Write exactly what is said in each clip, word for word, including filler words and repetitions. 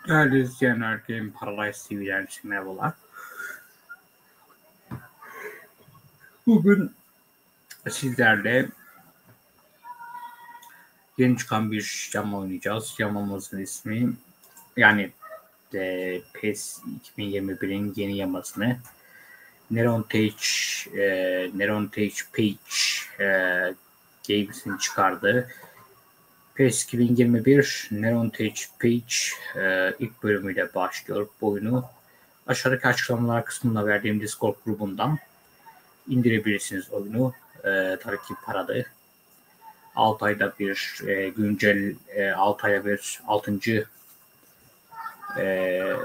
Değerli izleyenler, Game Paradise T V'den merhabalar. Bugün sizlerle yeni çıkan bir yama oynayacağız. Yamamızın ismi, yani e, PES iki bin yirmi birin yeni yamasını Nerontage e, Nerontage Page e, Games'in çıkardığı PES iki bin yirmi bir Nerontage Page e, ilk bölümüyle başlıyor. Bu oyunu aşağıdaki açıklamalar kısmında verdiğim Discord grubundan indirebilirsiniz oyunu. E, tabii ki paralı. altı ayda bir e, güncel e, altı ayda bir altıncı e,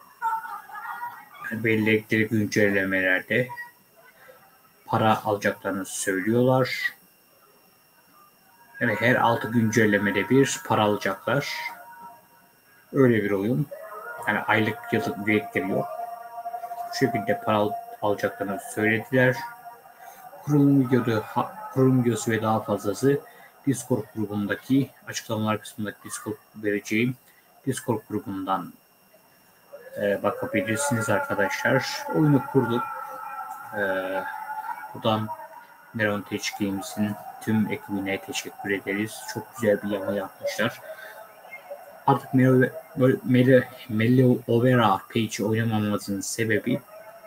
belleekleri güncellemelerde para alacaklarını söylüyorlar. Yani her altı güncellemede bir para alacaklar. Öyle bir oyun. Yani aylık yıllık üyelikleri yok. Bu şekilde para al- alacaklarını söylediler. Kurulum videosu, kurulum videosu ve daha fazlası Discord grubundaki açıklamalar kısmındaki Discord vereceğim Discord grubundan e, bakabilirsiniz arkadaşlar. Oyunu kurduk. E, buradan Neron Tech Games'in tüm ekibine teşekkür ederiz. Çok güzel bir yama yapmışlar. Artık Mello Overa Page'i oynamamamızın sebebi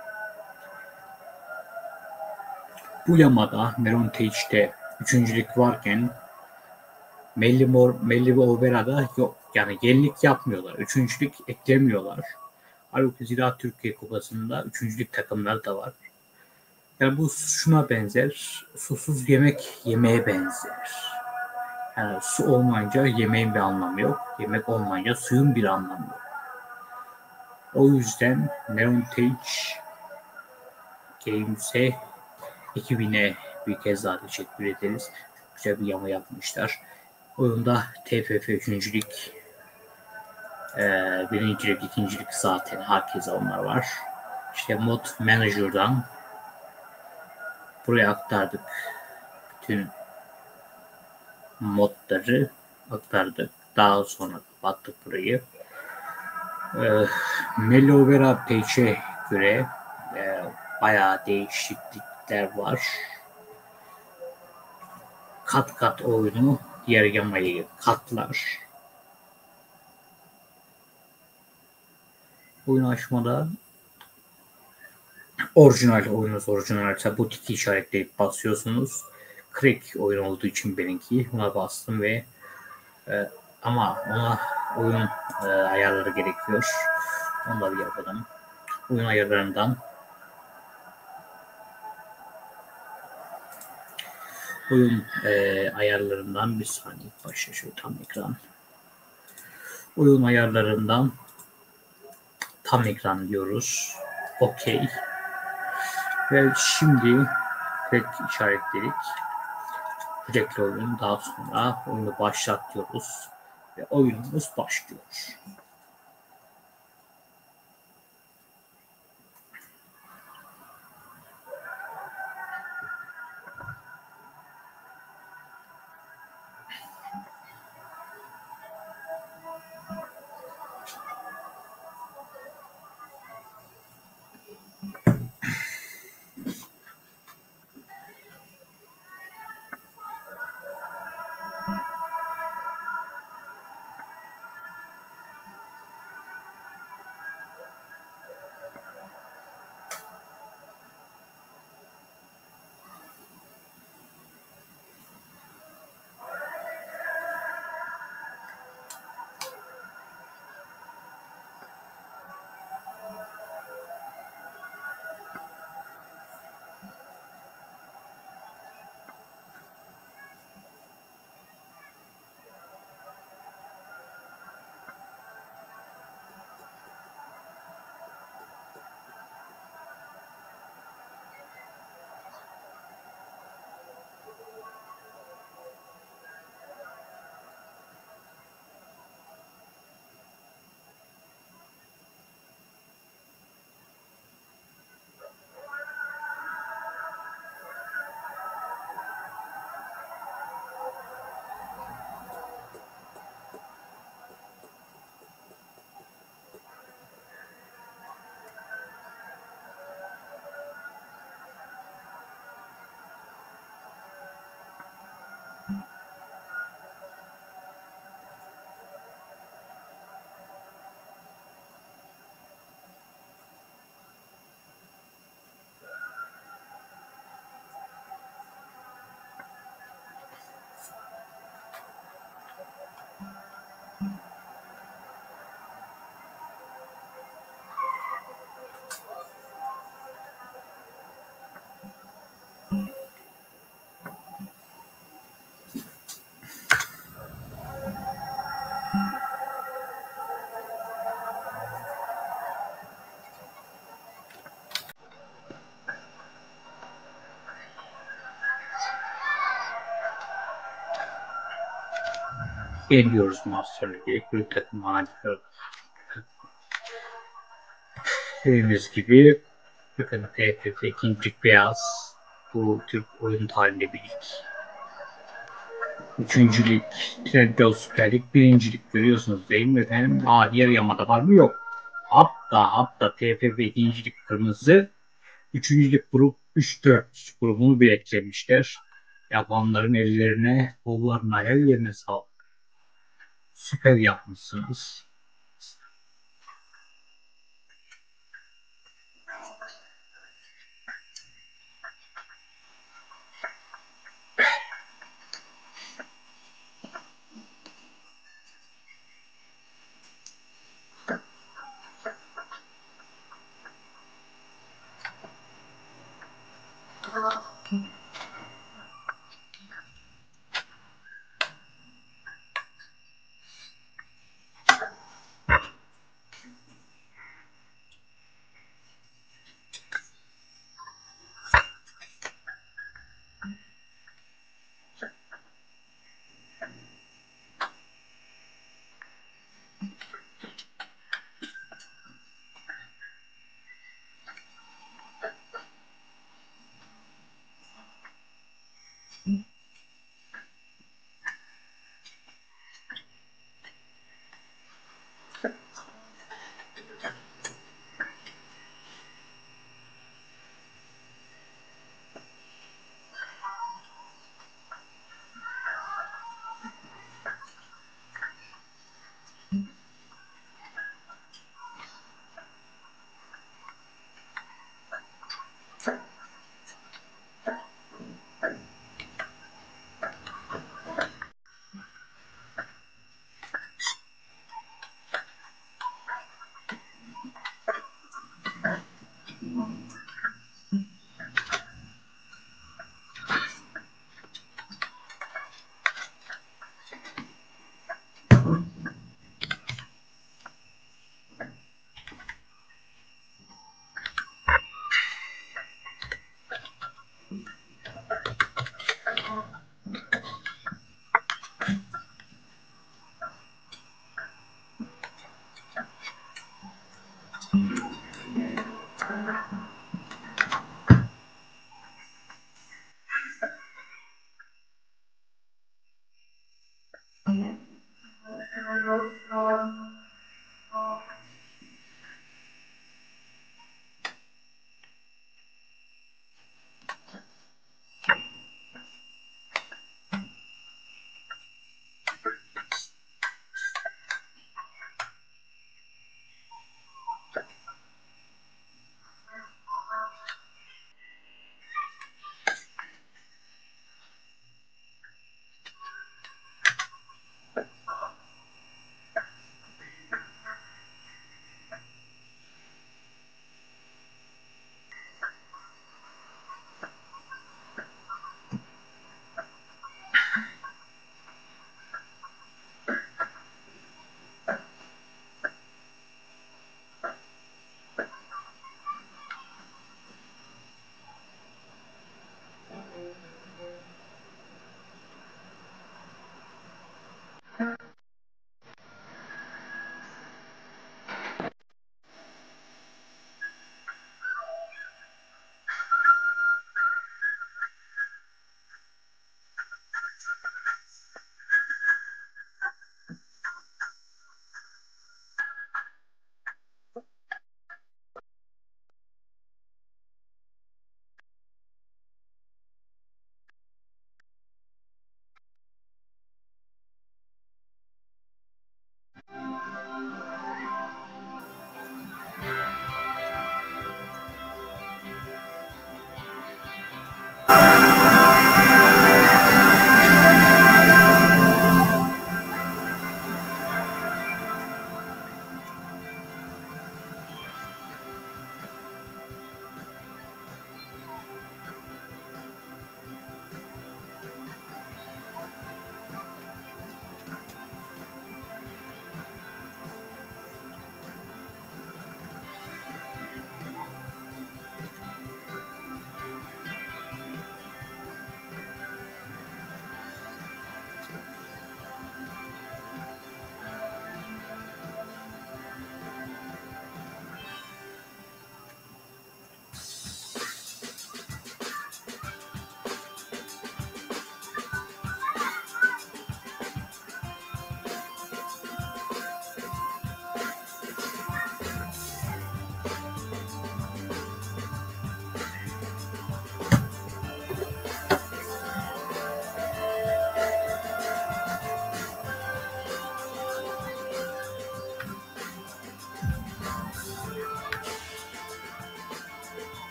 bu yamada Neron Tech'te üçüncülük varken Melli Melli ve Obera'da yok. Yani yenilik yapmıyorlar. Üçüncülük eklemiyorlar. Halbuki Ziraat Türkiye Kupası'nda üçüncülük takımlar da var. Yani bu şuna benzer. Susuz yemek yemeye benzer. Yani su olmayınca yemeğin bir anlamı yok. Yemek olmayınca suyun bir anlamı yok. O yüzden Neon Tage Games'e ekibine bir kez daha teşekkür ederiz. Çok güzel bir yama yapmışlar. Oyunda T F F üçüncülük, Ee, birincilik, ikincilik zaten herkese onlar var. İşte Mod Manager'dan buraya aktardık. Bütün modları aktardık. Daha sonra kapattık burayı. Ee, Melovera Page'e göre e, bayağı değişiklikler var. Kat kat oyunu diğer yamayı katlar. Oyun açmada orijinal oyunuz orijinalse bu tiki işaretleyip basıyorsunuz. Crack oyun olduğu için benimki buna bastım ve e, ama ona oyun e, ayarları gerekiyor. Onu da bir yapalım. Oyun ayarlarından oyun e, ayarlarından bir saniye başla şu tam ekran. Oyun ayarlarından tam ekran diyoruz. Okey. Ve şimdi crack işaretledik. Crack'li oyun daha sonra oyunu başlat diyoruz. Ve oyunumuz başlıyor. Geliyoruz Master Lig'e. Büyük takım halinde. Dediğimiz gibi bakın T F F ikinci beyaz bu Türk oyun tarihinde bir lig. Üçüncülük, Trendyol Süper Lig, birincilik görüyorsunuz değil mi efendim? Aa, diğer yamada var mı? Yok. Hatta hatta T F F ikincilik kırmızı, üçüncülük grup üç dört grubunu bir eklemişler. Yapanların ellerine, kollarına, her yerine sağlık. Süper yapmışsınız.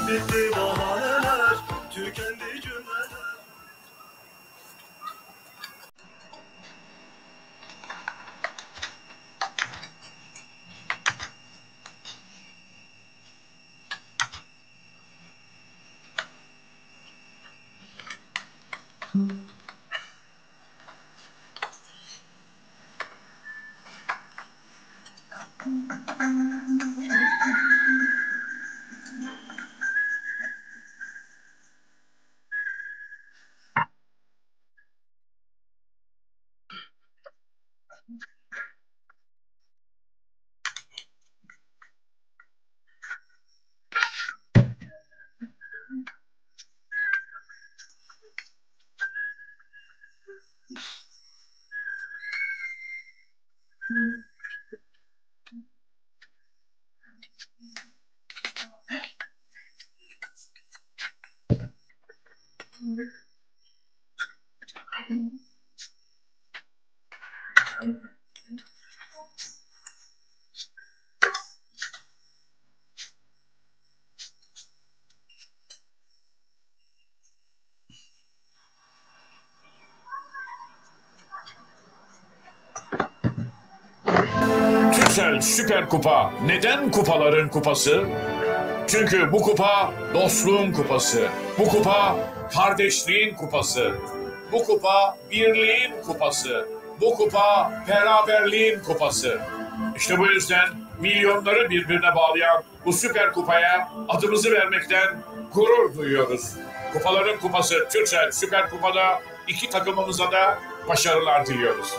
Bitti bahaneler, tükendi cümleler. Türksel Süper Kupa neden kupaların kupası? Çünkü bu kupa dostluğun kupası. Bu kupa kardeşliğin kupası. Bu kupa birliğin kupası. Bu kupa beraberliğin kupası. İşte bu yüzden milyonları birbirine bağlayan bu Süper Kupa'ya adımızı vermekten gurur duyuyoruz. Kupaların kupası Türksel Süper Kupa'da iki takımımıza da başarılar diliyoruz.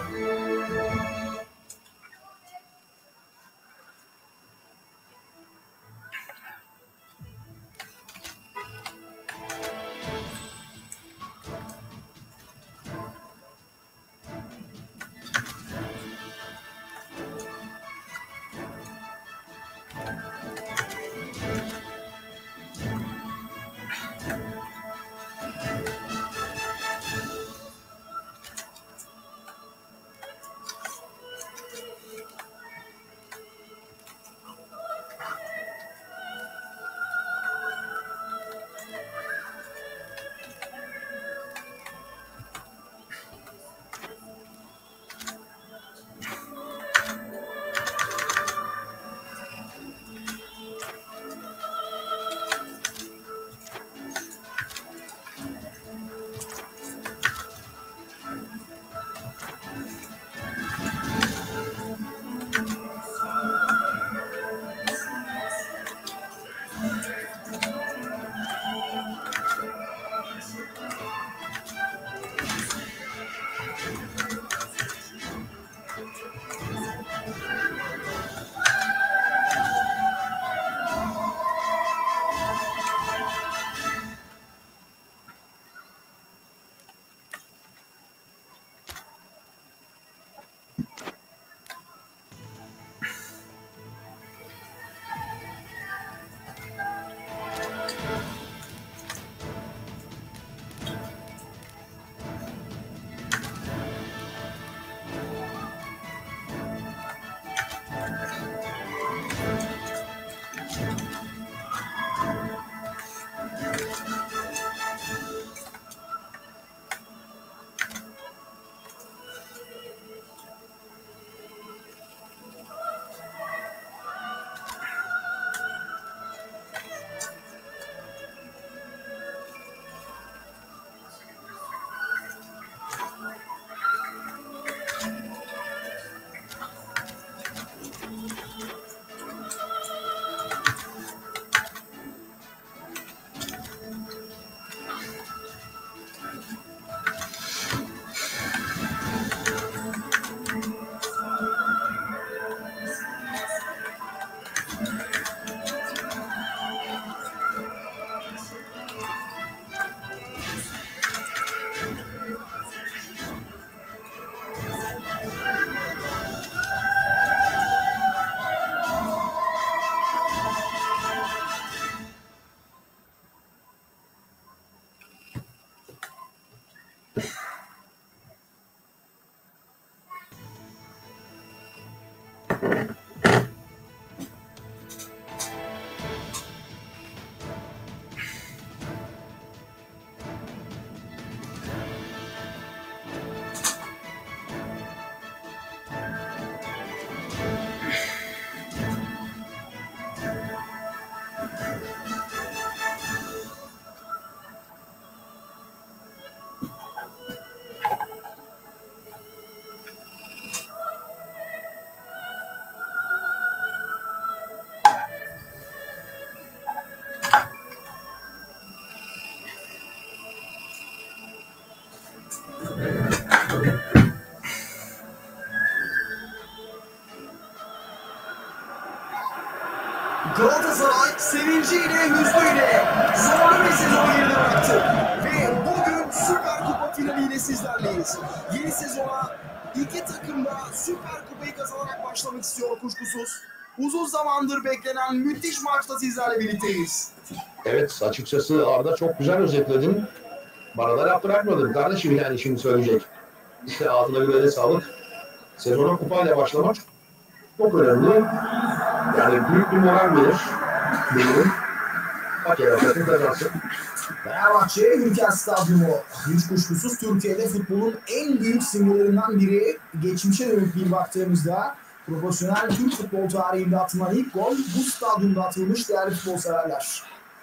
Galatasaray sevinciyle, hüznüyle zorlu bir sezonu geride bıraktı. Ve bugün Süper Kupa finaliyle sizlerleyiz. Yeni sezona iki takım da Süper Kupayı kazanarak başlamak istiyor kuşkusuz. Uzun zamandır beklenen müthiş maçta sizlerle birlikteyiz. Evet, açıkçası Arda çok güzel özetledin. Bana da laf bırakmadın kardeşim, yani şimdi söyleyecek. İşte ağzına güvene sağlık. Sezona kupayla başlamak çok önemli. Yani büyük bir moral verir. Benim. Hak eder takım kazansın. Fenerbahçe Ülker Stadyumu. Hiç kuşkusuz Türkiye'de futbolun en büyük simgelerinden biri. Geçmişe dönüp bir baktığımızda profesyonel Türk futbol tarihinde atılan ilk gol bu stadyumda atılmış değerli futbol severler.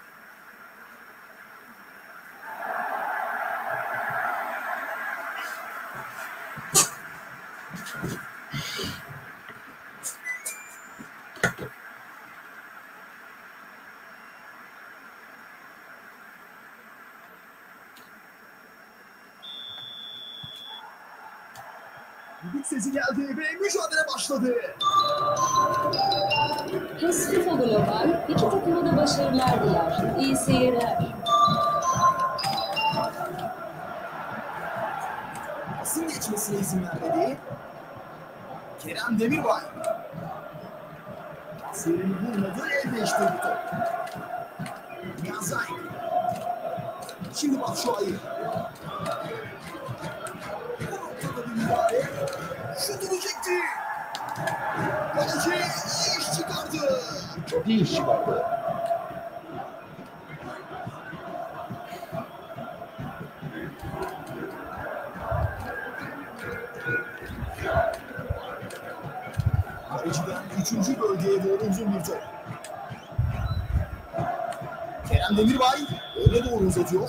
Düdük sesi geldi ve mücadele başladı. H E S FIFA Global iki takıma da başarılar diler. İyi seyirler. Pasın geçmesine izin vermedi. Kerem Demirbay. Pasörünü bulmadı, el değiştirdi top. Yazay. Şimdi Batshuayi. Bu noktada bir müdahale. Şutunu çekti. Kaleci iyi iş çıkardı. Çok iyi iş çıkardı. Kaleciden üçüncü bölgeye doğru uzun bir top. Kerem Demirbay öne doğru uzatıyor.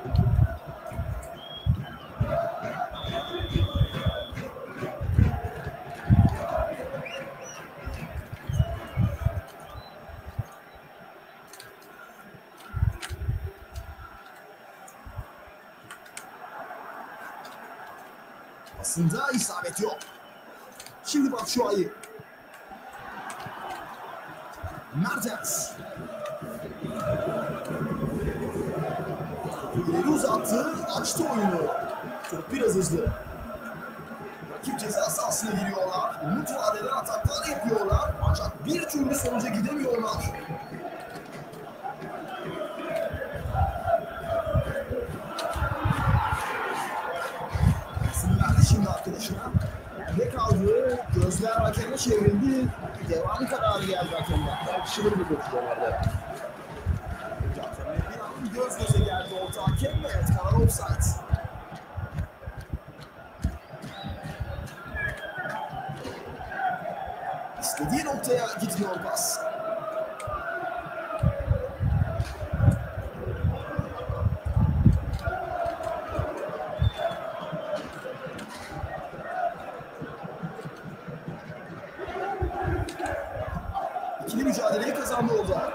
Aslında isabet yok. Şimdi Batshuayi. Mertens. İleri uzattı, açtı oyunu. Top biraz hızlı. Rakip ceza sahasına giriyorlar. Umut vadeden ataklar yapıyorlar. Ancak bir türlü sonuca gidemiyorlar. Pasını verdi şimdi arkadaşına. Ne kaldı? Gözler hakeme çevrildi. Devam kararı geldi hakemden. Tartışılır bir pozisyonlarda. Bir an göz göze geldi orta hakem ve evet, karar offside. İstediği noktaya gitmiyor pas. İkili mücadeleyi kazandı orada.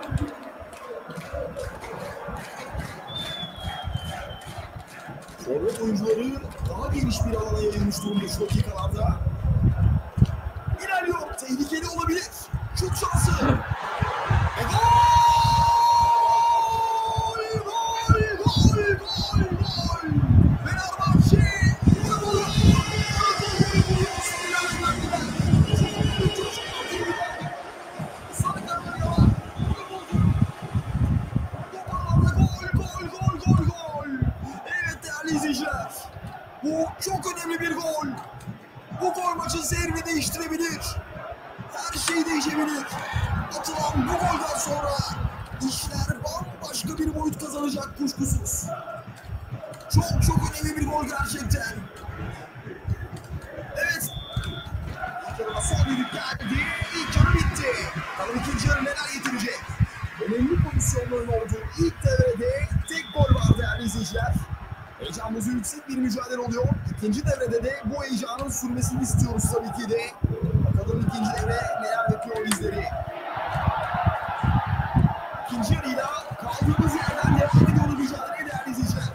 Forvet oyuncuları daha geniş bir alana yayılmış durumda şu dakikalarda. İlerliyor. Tehlikeli olabilir. Şut şansı. Ve gol! Gol! Gol! Gol! Gol! Fenerbahçe inanılıyor. Sarı kartları var. Gol! Gol! Gol! Gol! Gol! Evet değerli izleyiciler. Bu çok önemli bir gol. Bu gol maçın seyrini değiştirebilir. Her şey değişebilir. Atılan bu golden sonra işler bambaşka bir boyut kazanacak kuşkusuz. Çok çok önemli bir gol gerçekten. Evet. İlk yarıda son düdük geldi. İlk yarı bitti. Bakalım ikinci yarı neler getirecek. Önemli pozisyonların olduğu ilk devrede tek gol var değerli izleyiciler. Heyecanımızı yüksek bir mücadele oluyor. İkinci devrede de bu heyecanın sürmesini istiyoruz tabii ki de. Bakalım ikinci devre neler bekliyor bizleri. İkinci yarıyla kaldığımız yerden devam ediyoruz mücadeleye değerli izleyiciler.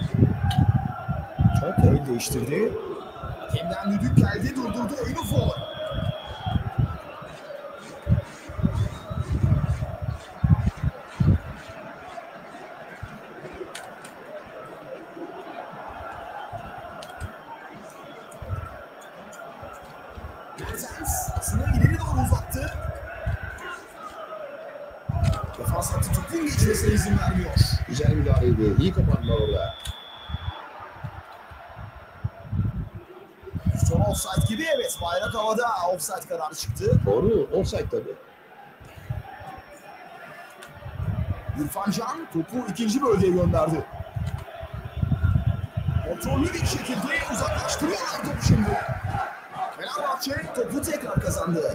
Top el değiştirdi. Hakemden düdük geldi, durdurdu oyunu faul. Mertens sınır ileri doğru uzattı. Defans hattı topun geçmesine izin vermiyor. Güzel müdahaleydi. İyi kapandılar orada. Son offside gibi, evet, bayrak havada, offside kararı çıktı. Doğru. Offside tabii. İrfan Can topu ikinci bölgeye gönderdi. Kontrollü bir şekilde uzaklaştırıyorlar topu şimdi. Fenerbahçe topu tekrar kazandı.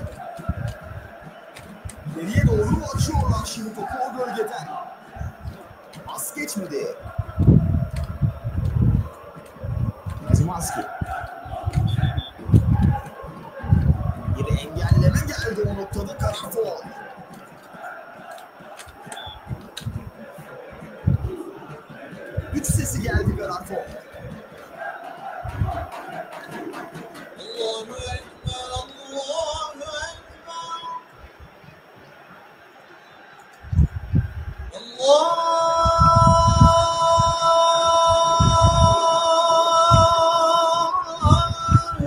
İleriye doğru açıyorlar şimdi topu o bölgeden. Pas geçmedi. Zimanski. Bir engelleme geldi o noktada, karar faul. Üç sesi geldi karar faul. Allahu Ekber, Allahu Ekber. Allahu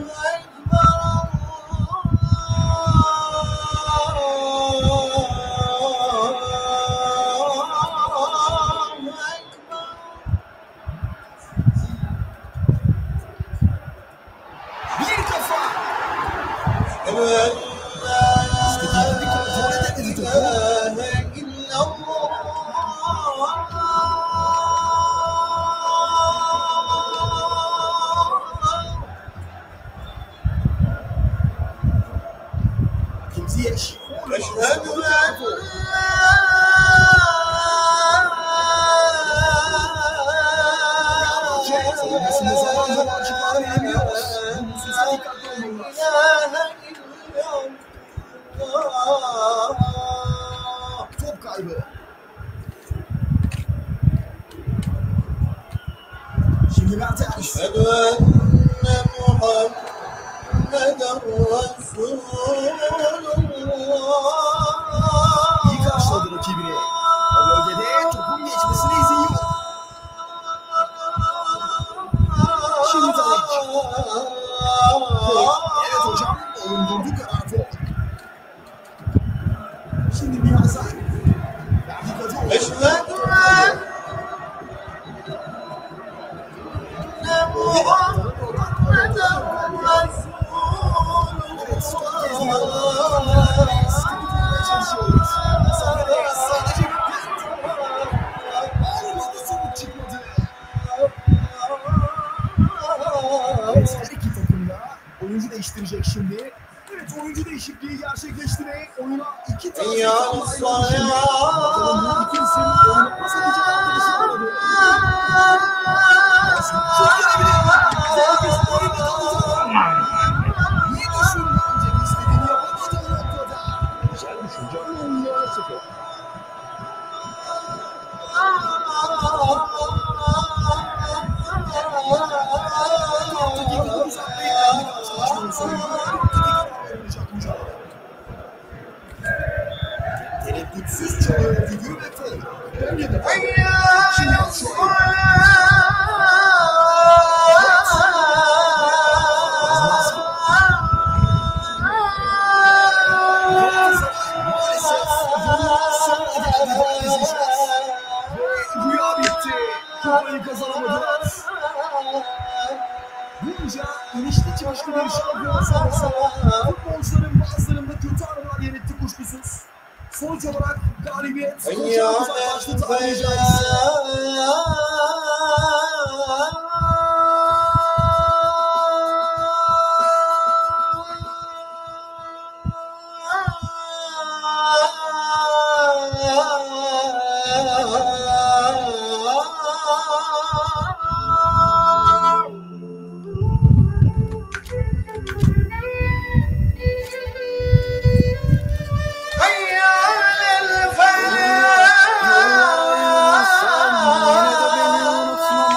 Bir kafa. Ekber. İstediği gibi kontrol edemedi topu. Ziyech. Eşhedü en Savunmasında zaman zaman çıkar veremiyor. Bu hususa dikkatli olmalılar. Top kaybı. Şimdi Mertens. Eşhedü enne Muhammeden Resulullah. İyi karşıladı rakibini. O bölgede topun geçmesine izin yok. Şimdi Tadic. Evet hocam, oyun durdu, karar faul. Şimdi Mihazay. Verdi Kadıoğlu. Eşhedü enne Muhammeden Resulullah. Evet, son kez Mihazay. Sıkı tutmaya çalışıyoruz. Sadece, sadece bir pent. Olmadı, sonuç çıkmadı. Evet, her iki takım da oyuncu değiştirecek şimdi. Evet, oyuncu değişikliği gerçekleşti ve oyuna iki tane Ya takım ayrıldı şimdi. Musa. Bakalım bu iki isim oyuna nasıl edecek arkadaşlar aradı. Şut gelebilir. Cengiz oyunda kalacak. İyi düşündü ancak istediğini yapamadı o noktada. Güzel düşünce ama oyuncular sıfır. Dakikada uzatmayı verdi karşılaşmanın sonunda. Dakikada ayrılacak mücadele. Tereddütsüz çalıyor figür ve faul. Bence de faul. Şimdi Batshuayi. Zimanski. Maalesef yolun sonuna geldi değerli izleyiciler. Ve rüya bitti. Kupayı kazanamadılar. Bunca inişli çıkışlı bir şampiyon sonrası futbolcuların bazılarında kötü anılar yönetti kuşkusuz. Sonuç olarak galibiyet sonuçta uzaklaştı tabiri caizse. Sen yine de beni unutma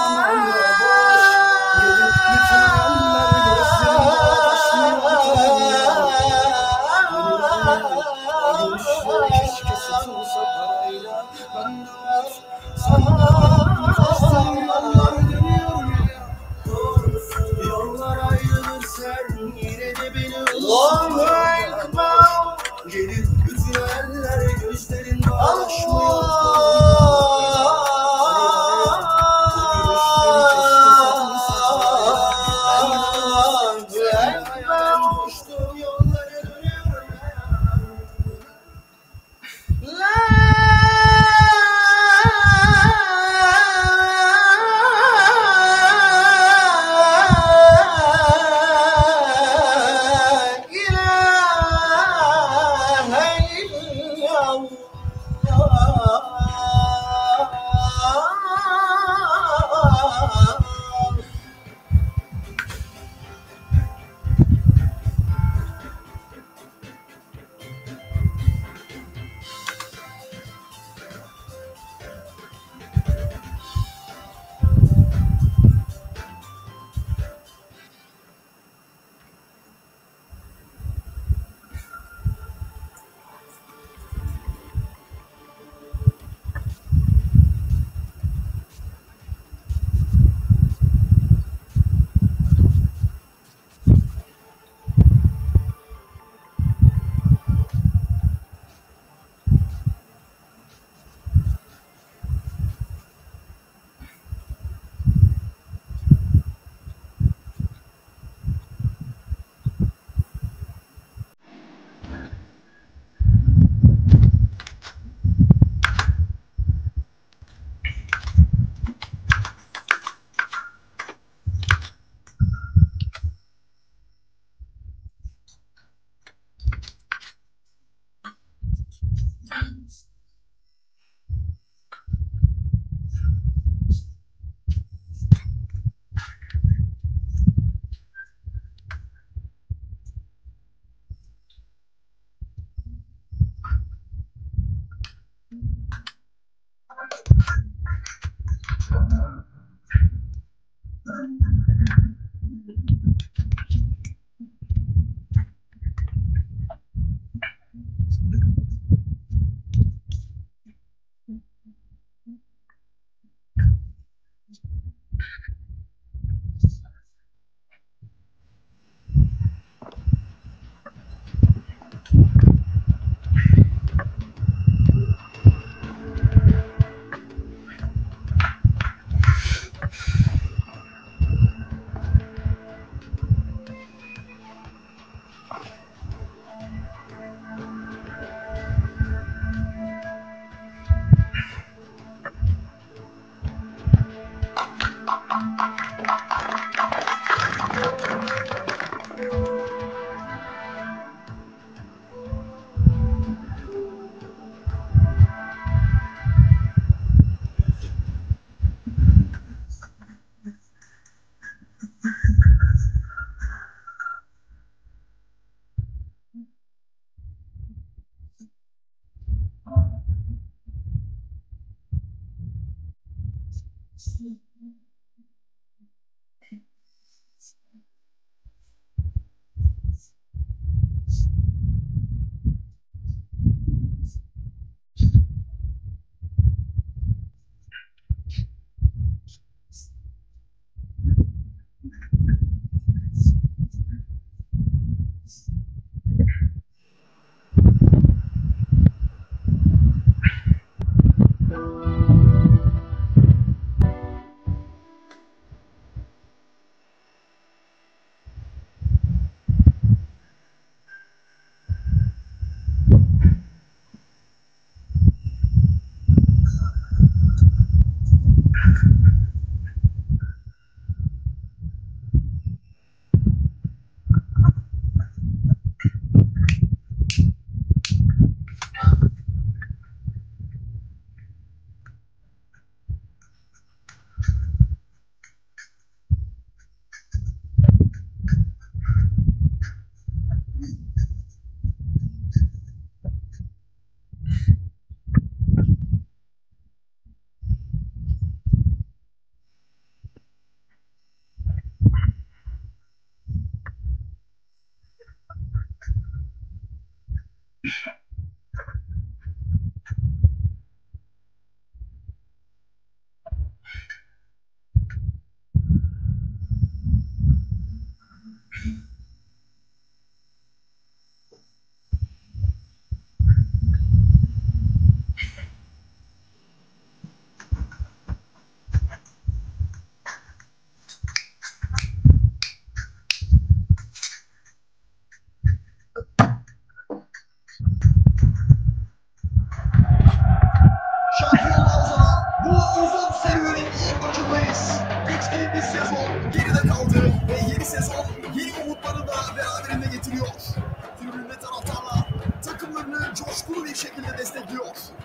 Şampiyonlar uzanan bu uzun serüvenin ilk maçındayız. Etkili bir sezon geride kaldı ve yeni sezon yeni umutları da beraberinde getiriyor. Tribün ve taraftarlar takımlarını coşkulu bir şekilde destekliyor.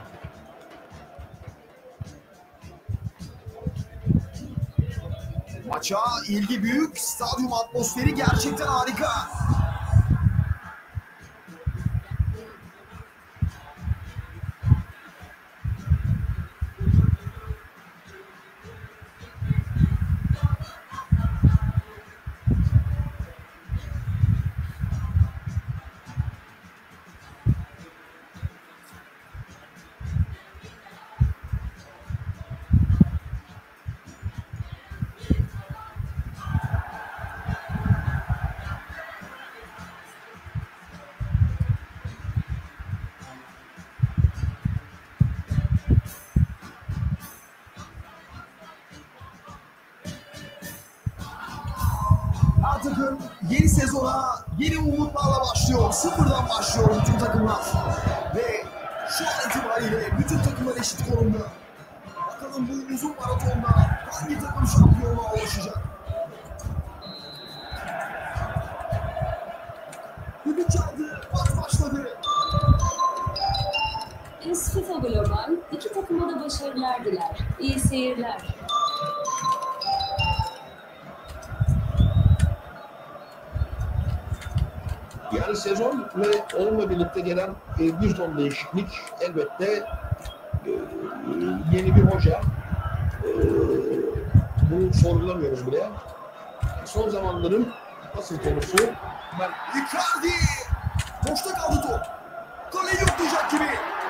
Maça ilgi büyük, stadyum atmosferi gerçekten harika. Takım yeni sezona yeni umutlarla başlıyor. Sıfırdan başlıyor bütün takımlar. Ve şu an itibariyle bütün takımlar eşit konumda. Bakalım bu uzun maratonda hangi takım şampiyonluğa ulaşacak? Düdük çaldı, maç başladı. FIFA Global iki takıma da başarılar diler. İyi seyirler. Yani sezon ve onunla birlikte gelen e, bir ton değişiklik elbette e, yeni bir hoca. E, bunu sorgulamıyoruz bile. Son zamanların asıl konusu ben Icardi! Boşta kaldı top. Kaleyi yoklayacak gibi.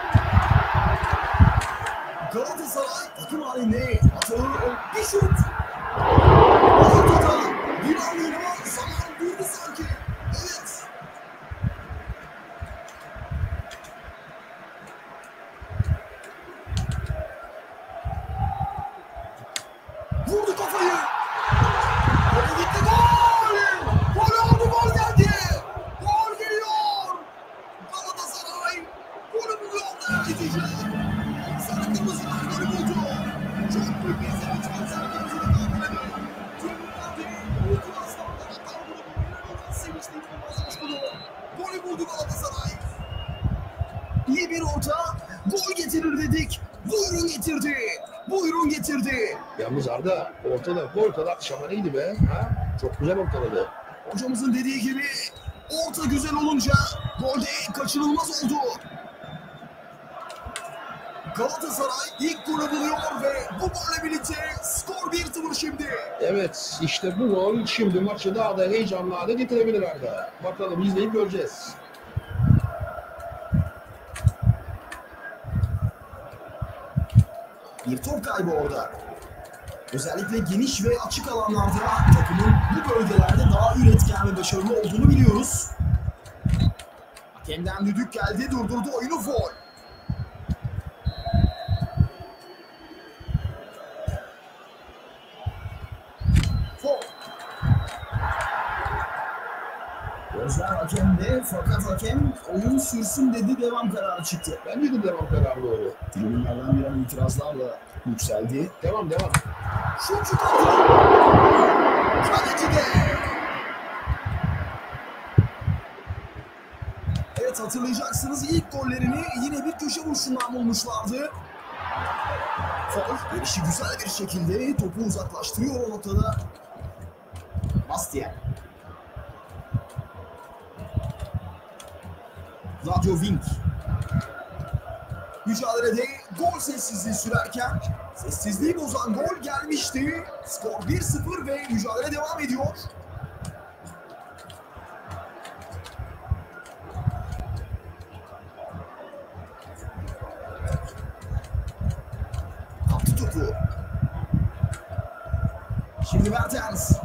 Galatasaray takım halinde atağı bir şut. Ortada bir anlığına zaman durdu sanki. Evet. Vurdu kafayı. Gol gitti, gol! Gol oldu, gol geldi. Gol geliyor. Galatasaray golü buluyor neredeyse. Sarı kırmızılar golü buldu. Çok büyük bir sevinç var sarı kırmızılı kahvede. Tribünlerde uyku aslanlar hatta bunu sevinçli inanılmaz coşkulu. Golü buldu Galatasaray. İyi bir orta, gol getirir dedik. Buyurun getirdi. Buyurun getirdi. yalnız Arda ortada ortada şamanıydı be. Ha? Çok güzel ortaladı. Hocamızın dediği gibi orta güzel olunca golde kaçınılmaz oldu. Galatasaray ilk golü buluyor ve bu golle birlikte skor bir sıfır şimdi. Evet işte bu gol şimdi maçı daha da heyecanlı hale getirebilir Arda. Bakalım izleyip göreceğiz. Bir top kaybı orada. Özellikle geniş ve açık alanlarda takımın bu bölgelerde daha üretken ve başarılı olduğunu biliyoruz. Hakemden düdük geldi, durdurdu oyunu, faul. Faul. Gözler hakemde fakat hakem oyun sürsün dedi, devam kararı çıktı. Bence de devam kararı doğru. Tribünlerden gelen itirazlarla yükseldi. Devam devam. Şut şut attı. Kaleci de. Evet, hatırlayacaksınız ilk gollerini yine bir köşe vuruşundan bulmuşlardı. Faul, gelişi güzel bir şekilde topu uzaklaştırıyor o noktada. Bastien. Radyo Vink. Mücadelede gol sessizliği sürerken sessizliği bozan gol gelmişti. Skor bir sıfır ve mücadele devam ediyor. Şimdi Mertens.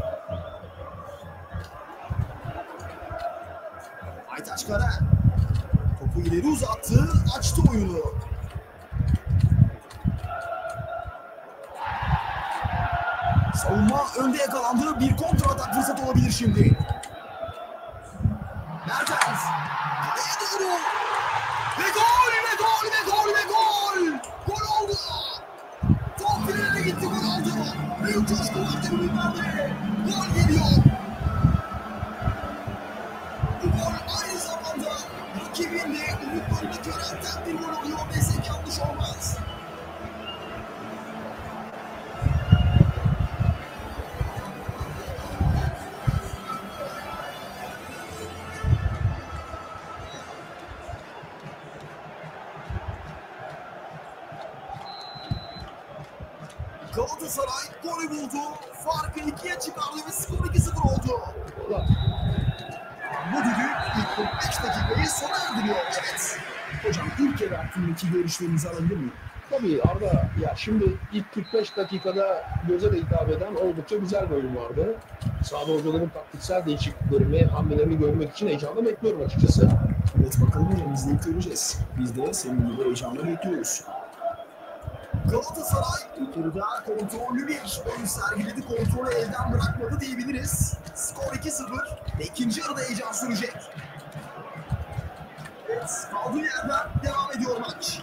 Aytaç Kara. Topu ileri uzattı. Açtı oyunu. Savunma önde yakalandı. Bir kontra atak fırsatı olabilir şimdi. Mertens. Kaleye doğru. Ve gol ve gol ve gol ve gol. Gol oldu. Top finale gitti, gol oldu. Büyük coşku var tribünlerde. Gol geliyor. Bu gol aynı zamanda rakibin de umutlarını körelten bir gol oluyor desek yanlış olmaz. Galatasaray golü buldu. Farkı ikiye çıkardı ve skor iki sıfır oldu. Bu düdük ilk kırk beş dakikayı sona erdiriyor. Evet. Hocam ilk yarı hakkındaki görüşlerinizi alabilir miyim? Tabii Arda, ya şimdi ilk kırk beş dakikada göze de hitap eden oldukça güzel bir oyun vardı. Sahada hocaların taktiksel değişikliklerini ve hamlelerini görmek için heyecanla bekliyorum açıkçası. Evet, bakalım hocam, izleyip göreceğiz. Biz de senin gibi heyecanla bekliyoruz. Galatasaray ilk yarıda kontrollü bir oyun sergiledi. Kontrolü elden bırakmadı diyebiliriz. Skor iki sıfır ve ikinci yarıda heyecan sürecek. Evet, kaldığı yerden devam ediyor maç.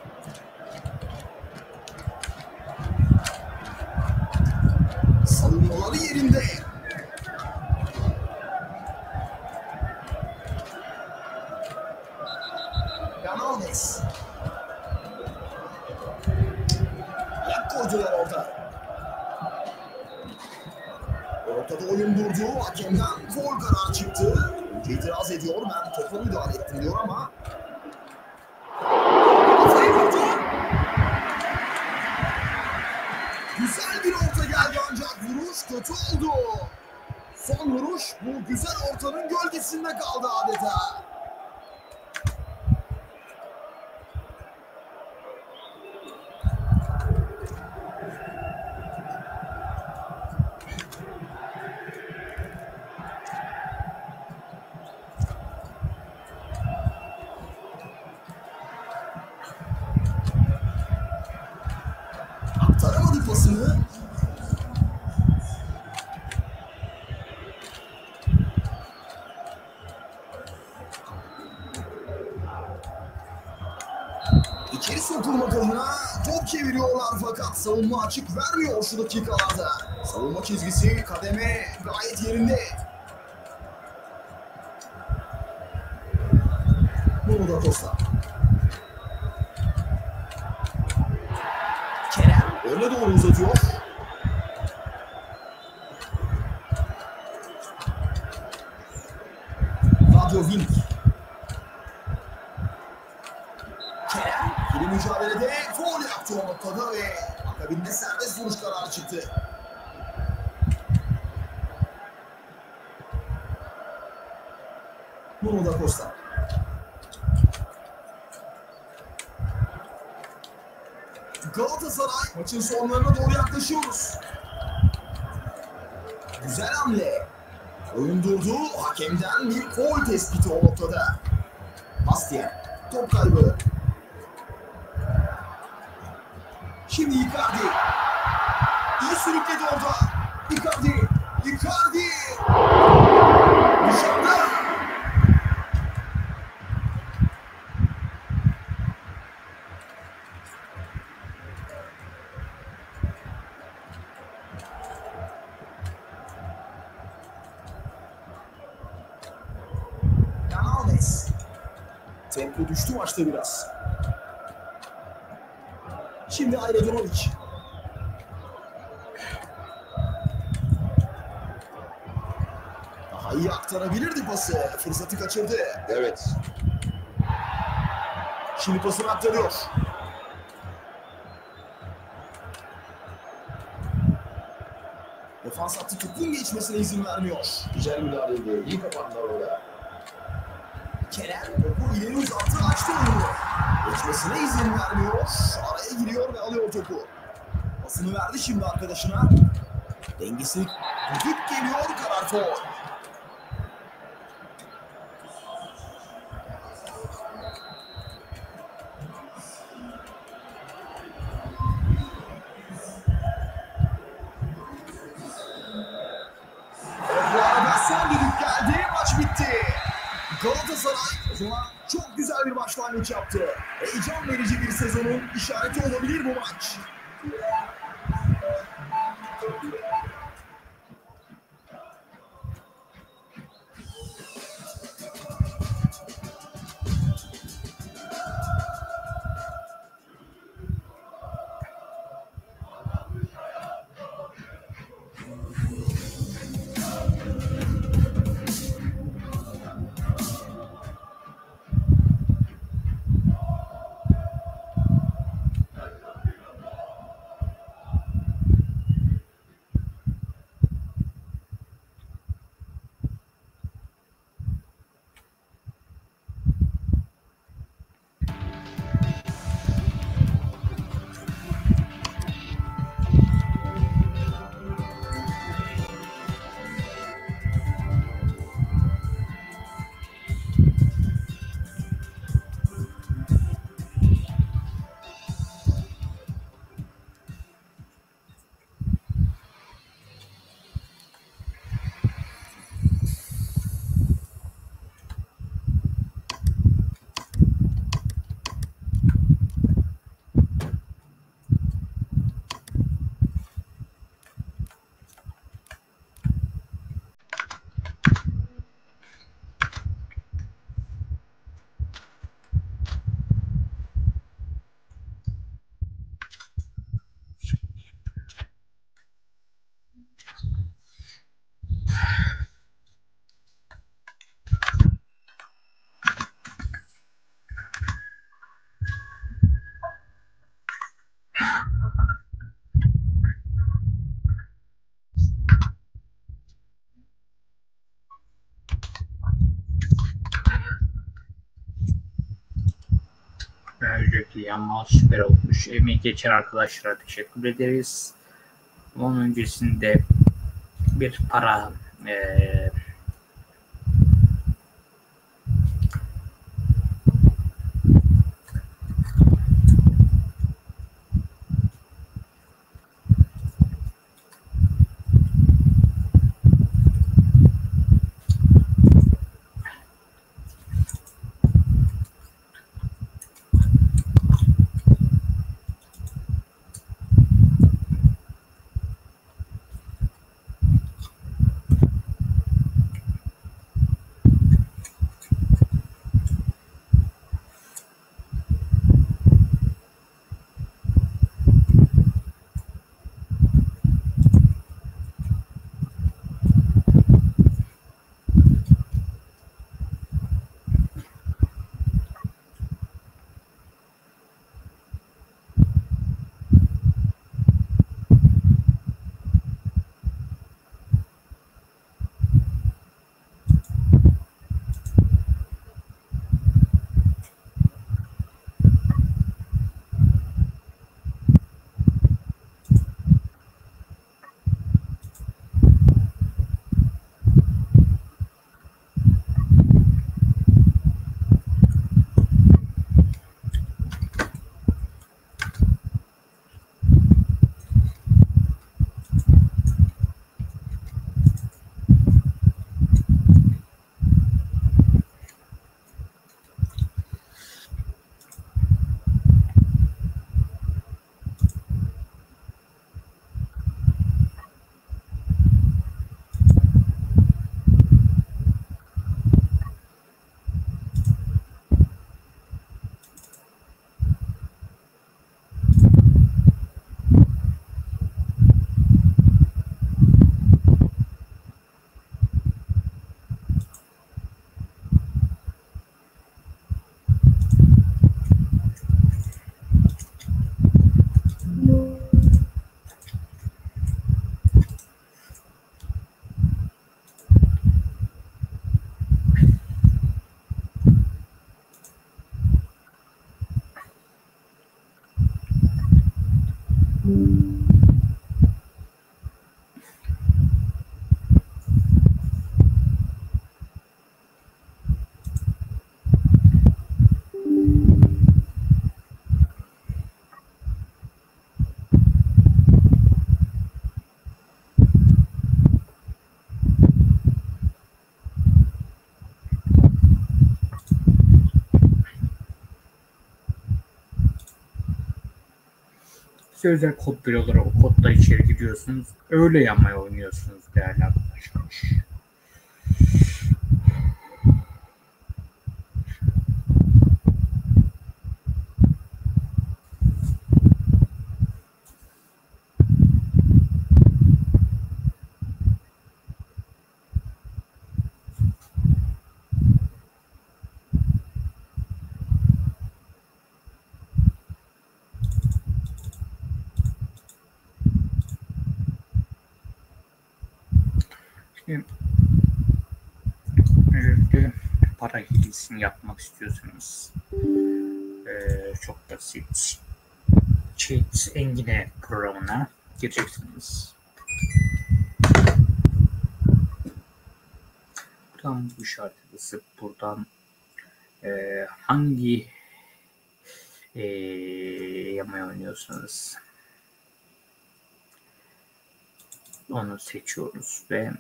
Savunmaları yerinde. Fernandes. Yak koydular orada. Ortada oyun durdu. Hakemden faul kararı çıktı. İtiraz ediyor. Ben topa müdahale ettim diyor ama. Güzel bir orta geldi ancak vuruş kötü oldu. Son vuruş bu güzel ortanın gölgesinde kaldı adeta. Aktaramadı pasını. İçeri sokulmak adına top çeviriyorlar fakat savunma açık vermiyor şu dakikalarda. Savunma çizgisi, kademe gayet yerinde. Bunu da Costa. Kerem öne doğru uzatıyor. Radyo Vink. Kerem ikili mücadelede faul yaptı o noktada ve akabinde serbest vuruş kararı çıktı. Bunu da Costa. Galatasaray maçın sonlarına doğru yaklaşıyoruz. Güzel hamle. Oyun durdu. Hakemden bir faul tespiti o noktada. Bastian. Top kaybı. Şimdi Icardi. İyi sürükledi orada. Icardi. Icardi. Dışarıda. Fernandes. Tempo düştü maçta biraz. Şimdi Aydanovic. Daha iyi aktarabilirdi pası. Fırsatı kaçırdı. Evet. Şimdi pasını aktarıyor. Defans hattı topun geçmesine izin vermiyor. Güzel müdahaleydi. İyi kapandılar orada. Kerem topu ileri uzattı, açtı oyunu. Geçmesine izin vermiyor. Araya giriyor ve alıyor topu. Pasını verdi şimdi arkadaşına. Dengesi düdük geliyor, karar faul. Bu arada son düdük geldi, maç bitti. Galatasaray o zaman çok güzel bir başlangıç yaptı. Heyecan verici bir sezonun işareti olabilir bu maç. Öncelikle yanma süper olmuş. Emeği geçen arkadaşlara teşekkür ederiz. Onun öncesinde bir para e, Size özel kod veriyorlar. O kodla içeri giriyorsunuz. Öyle yanmaya oynuyorsunuz değerli arkadaşlar. Şimdi öncelikle para hilesini yapmak istiyorsanız ee, çok basit. Cheat Engine programına gireceksiniz. Buradan bu işareti basıp buradan e, hangi e, yamaya oynuyorsanız onu seçiyoruz ve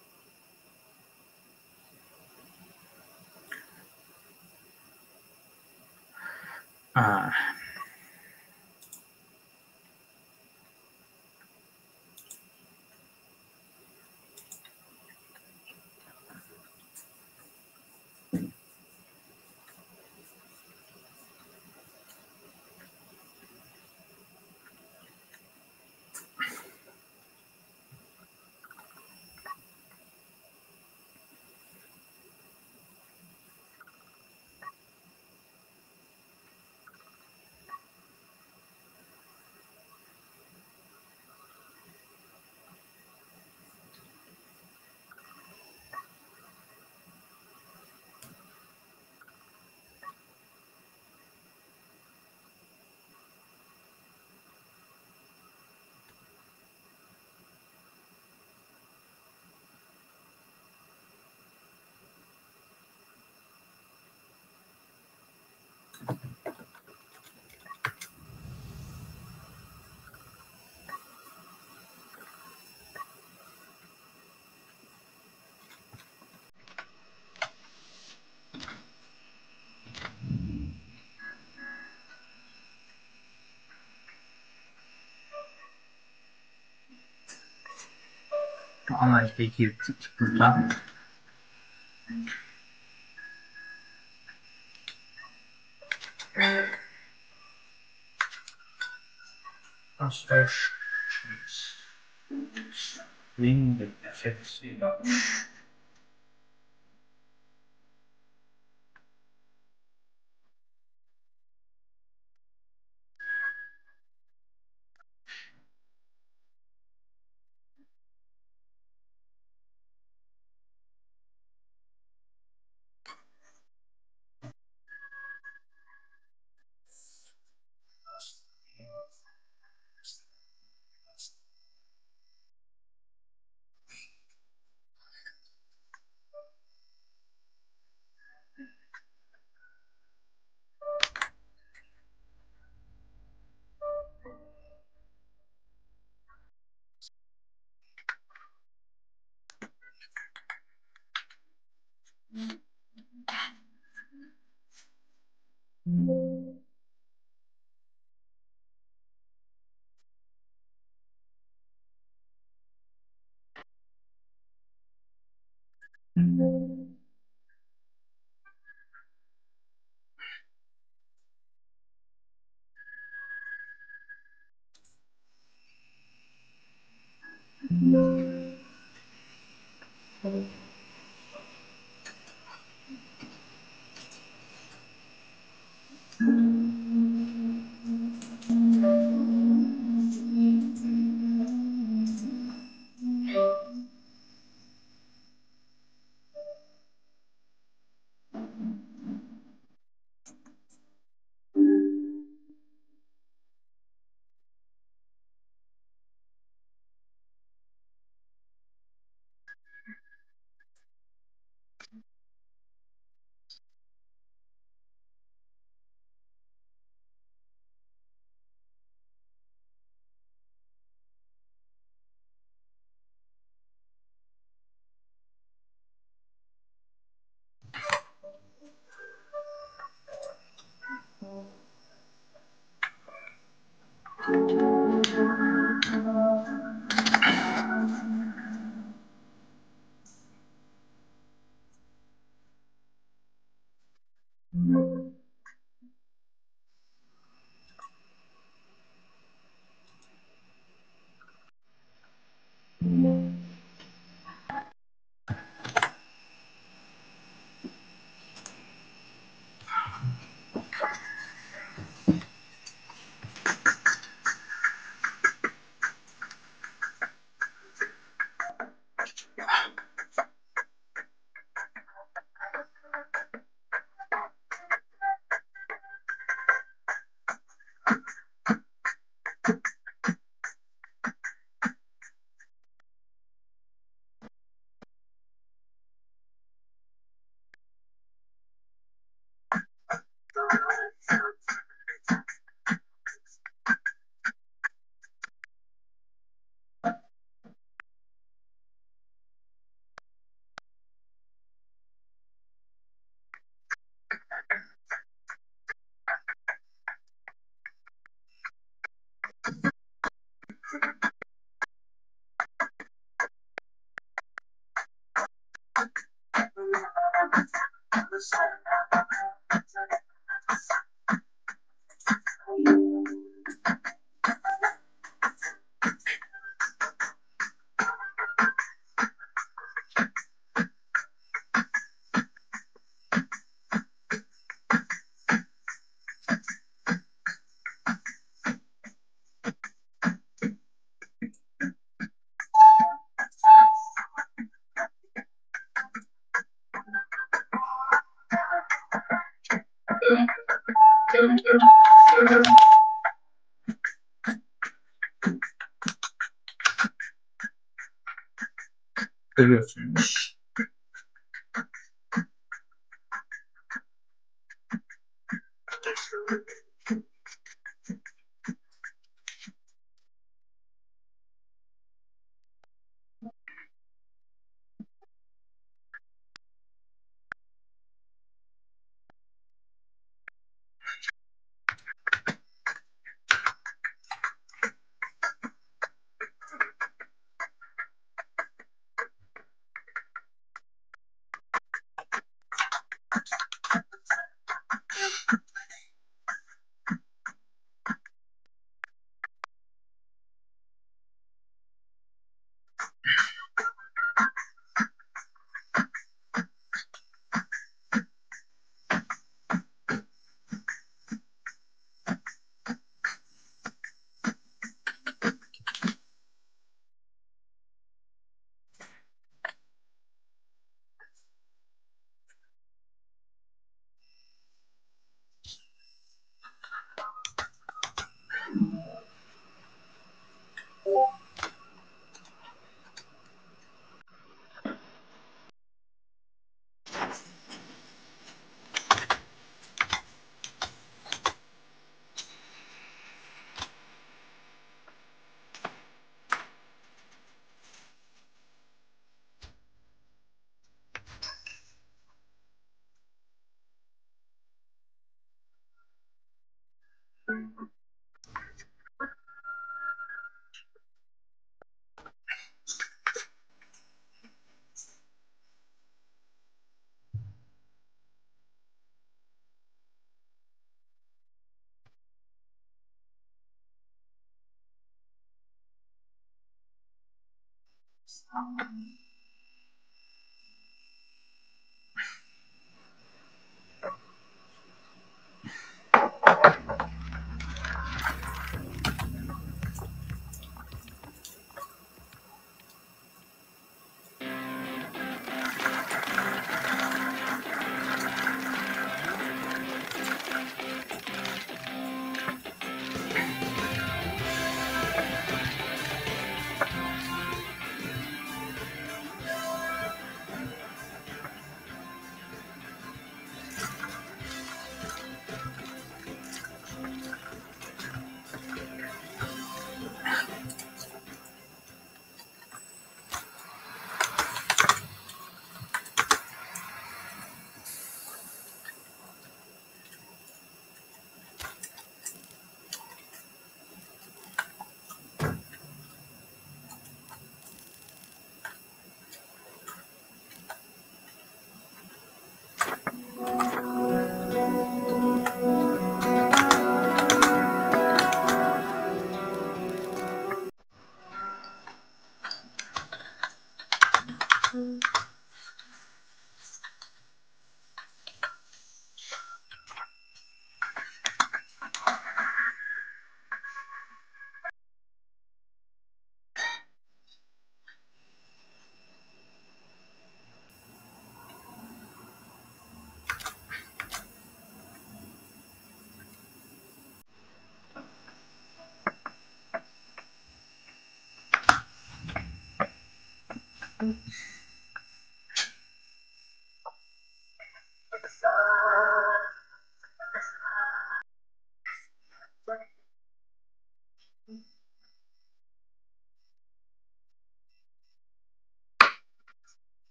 aa, analizde girdik buradan. Astor Wing efekti Görüyorsunuz.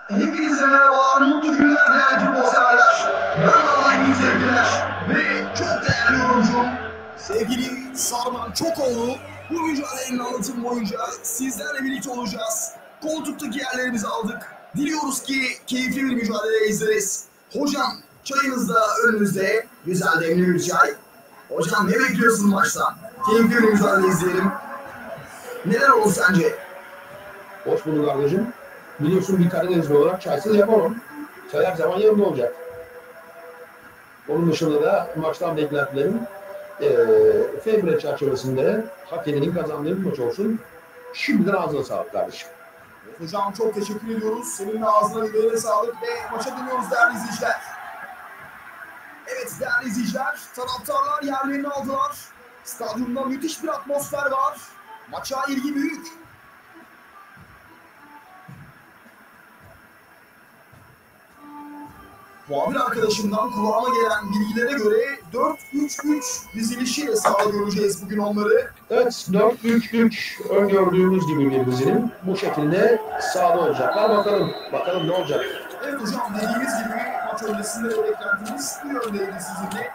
Hepinize merhabalar, mutlu günler değerli futbol severler. Ben Allah'ın iyi sevgiler ve çok değerli yorumcum sevgili Sarman Çokoğlu. Bu mücadelenin anlatım boyunca sizlerle birlikte olacağız. Koltuktaki yerlerimizi aldık. Diliyoruz ki keyifli bir mücadele izleriz. Hocam çayınız da önünüzde, güzel demli bir çay. Hocam ne bekliyorsun maçtan? Keyifli bir mücadele izleyelim. Neler olur sence? Hoş bulduk kardeşim. Biliyorsun bir Karadenizli olarak çaysız yapamam. Çay her zaman yanımda olacak. Onun dışında da maçtan beklentilerim ee, Femre çerçevesinde hak edenin kazandığı bir maç olsun. Şimdiden ağzına sağlık kardeşim. Hocam çok teşekkür ediyoruz. Senin de ağzına yüreğine sağlık ve maça dönüyoruz değerli izleyiciler. Evet değerli izleyiciler, taraftarlar yerlerini aldılar. Stadyumda müthiş bir atmosfer var. Maça ilgi büyük. Muhabir arkadaşımdan kulağıma gelen bilgilere göre dört üç üç dizilişiyle sahada göreceğiz bugün onları. Evet, dört üç üç öngördüğümüz gibi bir dizinin bu şekilde sahada olacaklar. Bakalım, bakalım ne olacak. Evet hocam, dediğimiz gibi maç öncesinde de beklentimiz bu yöndeydi sizinle.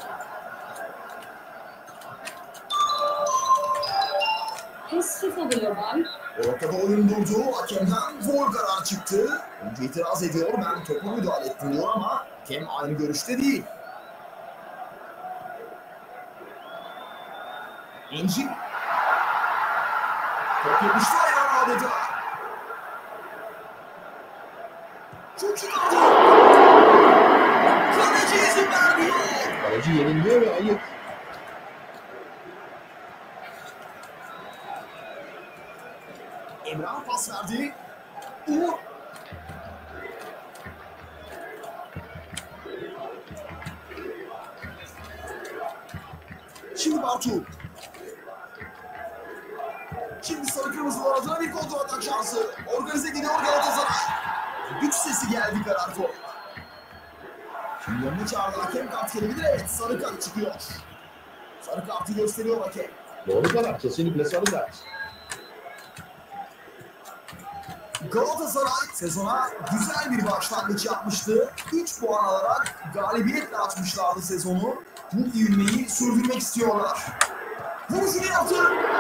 PES FIFA Global, Ortada oyun durdu. Hakemden faul karar çıktı. Oyuncu itiraz ediyor. Ben topa müdahale ettim diyor ama hakem aynı görüşte değil. İnci. Top yapıştı ayağına adeta. Çok çıkardı. Kaleci izin vermiyor. Kaleci yeniliyor ve ayıp. Emrah pas verdi. Uğur. Şimdi Bartu. Şimdi sarı kırmızılar adına bir kontrol atak şansı. Organize gidiyor Galatasaray. Güç sesi geldi karar top. Şimdi yanına çağırdı hakem, kart gelebilir. Evet, sarı kart çıkıyor. Sarı kartı gösteriyor hakem. Doğru karar, kesinlikle sarı kart. Galatasaray sezona güzel bir başlangıç yapmıştı. üç puan alarak galibiyetle açmışlardı sezonu. Bu ivmeyi sürdürmek istiyorlar. Vuruşunu yaptı.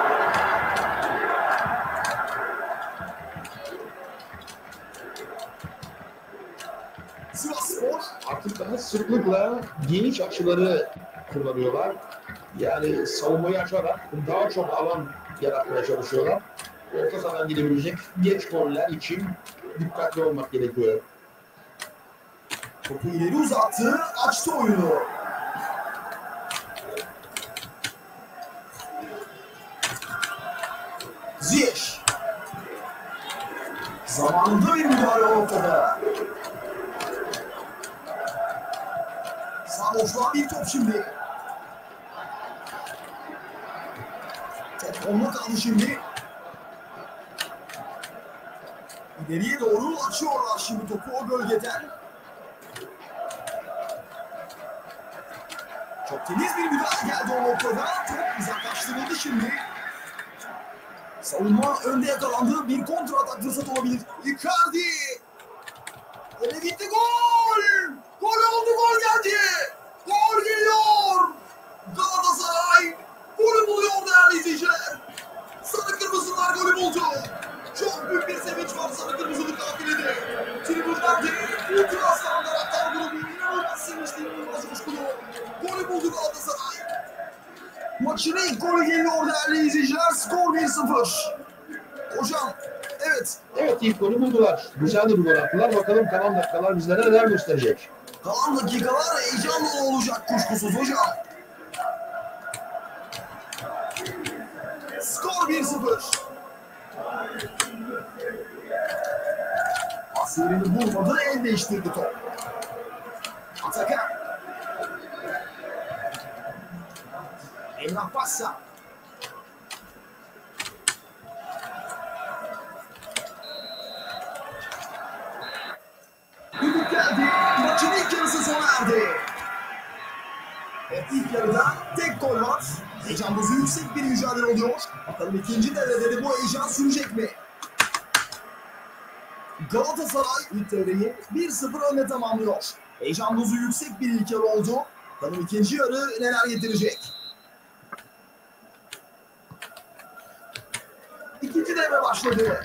Sivasspor Artık daha sıklıkla geniş açıları kullanıyorlar. Yani savunmayı açarak daha çok alan yaratmaya çalışıyorlar. Orta sahadan gidebilecek geç goller için dikkatli olmak gerekiyor. topu ileri uzattı, açtı oyunu. Ziyech. Zamanında bir müdahale ortada. Sağ boşluğa bir top şimdi. Top onunla kaldı şimdi. İleriye doğru açıyorlar şimdi topu o bölgeden. Çok temiz bir müdahale geldi o noktada. Top uzaklaştırıldı şimdi. Savunma önde yakalandı. Bir kontra atak fırsat olabilir. Icardi. Öne gitti, gol! Gol oldu, gol geldi. Gol geliyor. Galatasaray golü buluyor değerli izleyiciler. Sarı kırmızılar golü buldu. Çok büyük bir sevinç var sarı kırmızılı kafilede. Tribünlerde ultrasan taraftar grubu inanılmaz sevinçli, inanılmaz coşkulu. Golü buldu Galatasaray. Maçın ilk golü geliyor değerli izleyiciler. Skor bir sıfır. Hocam, evet. Evet, ilk golü buldular. Güzel de bir gol attılar. Bakalım kalan dakikalar bizlere neler gösterecek. Kalan dakikalar heyecanlı olacak kuşkusuz hocam. Skor bir sıfır. Asirini bulmadı, el değiştirdi top. Atakan. Emrah Passa. Düdük geldi. Maçın ilk yarısı sona erdi. Evet, ilk yarıda tek gol var. Heyecan dozu yüksek bir mücadele oluyor. Bakalım ikinci devrede de bu heyecan sürecek mi? Galatasaray ilk devreyi bir sıfır önde tamamlıyor. Heyecan dozu yüksek bir ilk yarı oldu. Bakalım ikinci yarı neler getirecek. İkinci devre başladı.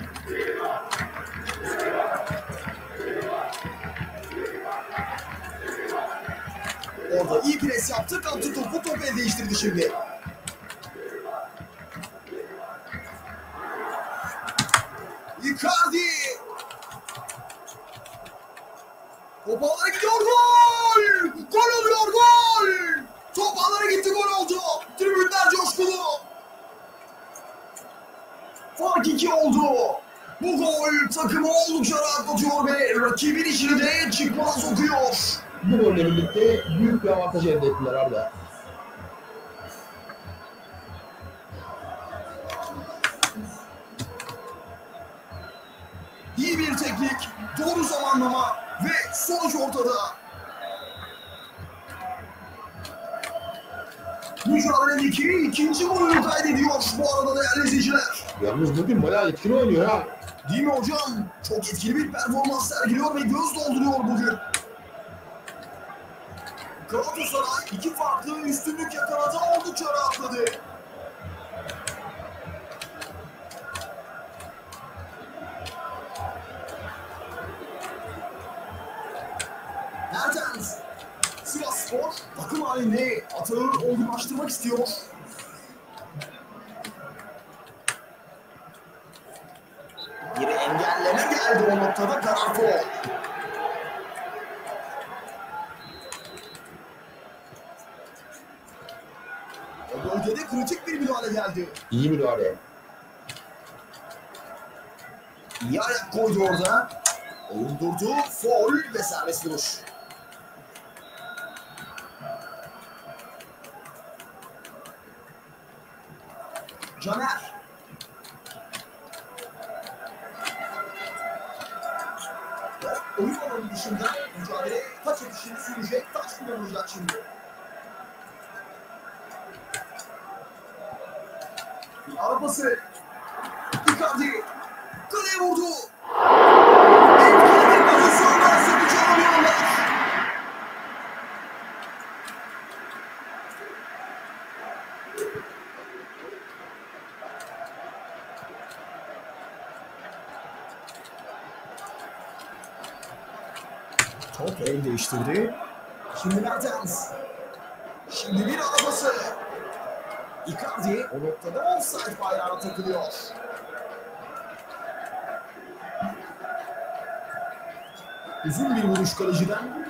Orada iyi pres yaptı, kaptı topu, topu el değiştirdi şimdi. Icardi. Top ağlara gidiyor, gol! Gol oluyor, gol! Top ağlara gitti, gol oldu. Tribünler coşkulu. Fark iki oldu. Bu gol takımı oldukça rahatlatıyor ve rakibin işini de çıkmaz sokuyor. Bu golle birlikte büyük bir avantaj elde ettiler Arda. İyi bir teknik, doğru zamanlama ve sonuç ortada. Mücadeledeki ikinci golünü kaydediyor bu arada değerli izleyiciler. Yalnız bugün bayağı etkili oynuyor ha. Değil mi hocam? Çok etkili bir performans sergiliyor ve göz dolduruyor bugün. Galatasaray iki farklı üstünlük yakaladı, oldukça rahatladı. Mertens, Sivasspor takım halinde atağı olgunlaştırmak istiyor. Bir engelleme geldi o noktada, karar faul. O bölgede kritik bir müdahale geldi. İyi müdahale. İyi ayak koydu orada. Oyun durdu, faul ve serbest vuruş. Caner. Oyun alanı dışında mücadele taç atışını sürecek, taç kullanılacak şimdi. Arabası. Icardi. Kaleye vurdu. Etkili bir pozisyondan sonuç alıyorlar. Top el değiştirdi. Şimdi Mertens. Şimdi bir arabası. Icardi o noktada offside bayrağına takılıyor. Uzun bir vuruş kaleciden.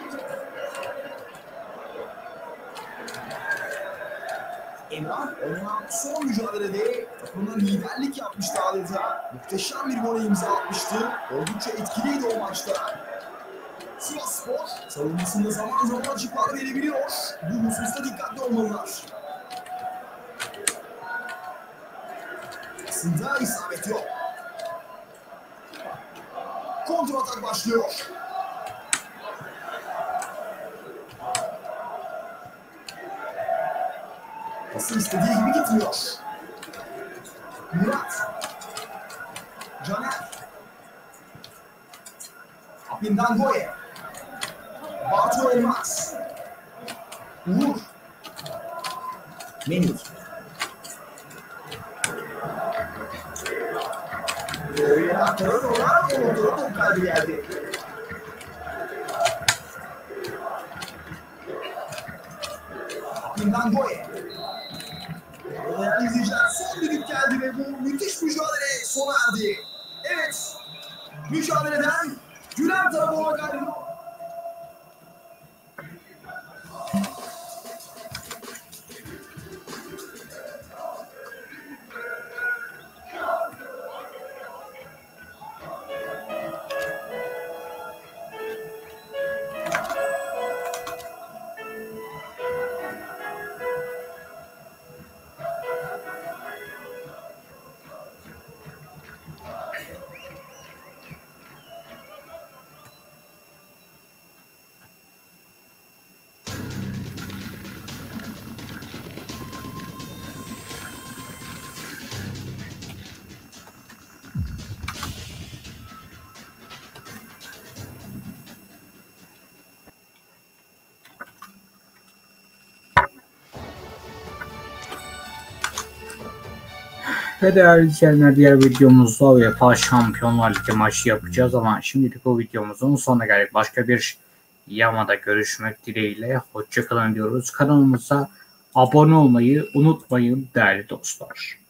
Emrah oynanan son mücadelede takımına liderlik yapmıştı adeta. Muhteşem bir gole imza atmıştı. Oldukça etkiliydi o maçta. Sivasspor savunmasında zaman zaman açıklar verebiliyor. Bu hususta dikkatli olmalılar. Aslında isabet yok. Kontrol atak başlıyor. Pası istediği gibi gitmiyor. Murat. Caner. Apindangoye. Bartu Elmas. Uğur. Menik. Öyle aktarır olarak o noktada top kaybı geldi. Apindangoye. Değerli izleyiciler, son düdük geldi ve bu müthiş mücadele sona erdi. Evet, mücadeleden gülen tarafı olarak ayrılıyor. Ve değerli izleyenler, diğer videomuzda UEFA Şampiyonlar Ligi maçı yapacağız ama şimdilik bu videomuzun sonuna geldik. Başka bir yamada görüşmek dileğiyle. Hoşça kalın diyoruz. Kanalımıza abone olmayı unutmayın değerli dostlar.